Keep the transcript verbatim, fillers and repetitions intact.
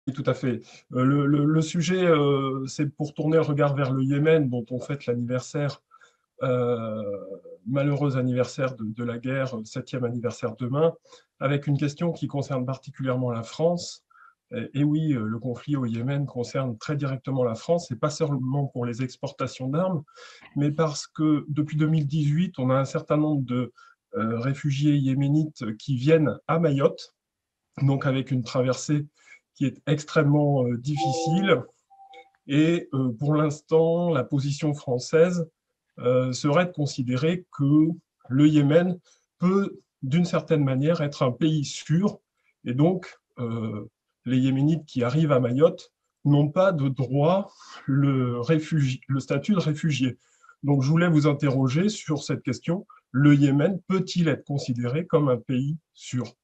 Oui, tout à fait. Euh, Le, le- le sujet, euh, c'est pour tourner le regard vers le Yémen, dont on fête l'anniversaire, euh, malheureux anniversaire de, de la guerre, septième anniversaire demain, avec une question qui concerne particulièrement la France. Et, et oui, euh, le conflit au Yémen concerne très directement la France, et pas seulement pour les exportations d'armes, mais parce que depuis deux mille dix-huit, on a un certain nombre de euh, réfugiés yéménites qui viennent à Mayotte, donc avec une traversée qui est extrêmement euh, difficile. Et euh, pour l'instant, la position française euh, serait de considérer que le Yémen peut, d'une certaine manière, être un pays sûr. Et donc, euh, les Yéménites qui arrivent à Mayotte n'ont pas de droit le, réfugi- le statut de réfugié. Donc, je voulais vous interroger sur cette question. Le Yémen peut-il être considéré comme un pays sûr?